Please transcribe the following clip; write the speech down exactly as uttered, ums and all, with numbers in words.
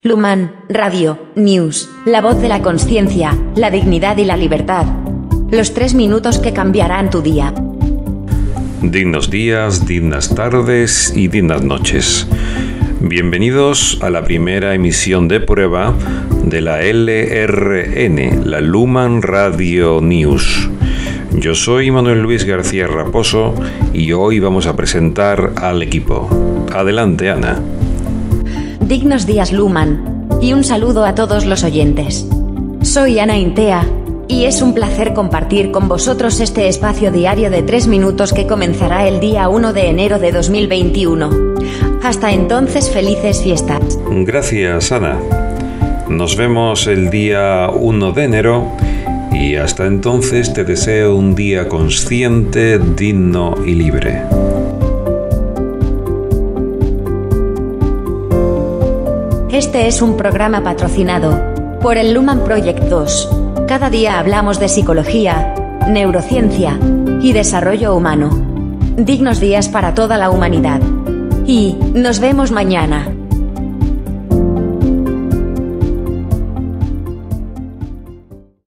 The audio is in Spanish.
Luman Radio News, la voz de la conciencia, la dignidad y la libertad. Los tres minutos que cambiarán tu día. Dignos días, dignas tardes y dignas noches. Bienvenidos a la primera emisión de prueba de la L R N, la Luman Radio News. Yo soy Manuel Luis García Raposo y hoy vamos a presentar al equipo. Adelante, Ana. Dignos días, Luman, y un saludo a todos los oyentes. Soy Ana Intea, y es un placer compartir con vosotros este espacio diario de tres minutos que comenzará el día uno de enero de dos mil veintiuno. Hasta entonces, felices fiestas. Gracias, Ana. Nos vemos el día uno de enero y hasta entonces te deseo un día consciente, digno y libre. Este es un programa patrocinado por el Luman Project dos. Cada día hablamos de psicología, neurociencia y desarrollo humano. Dignos días para toda la humanidad. Y nos vemos mañana.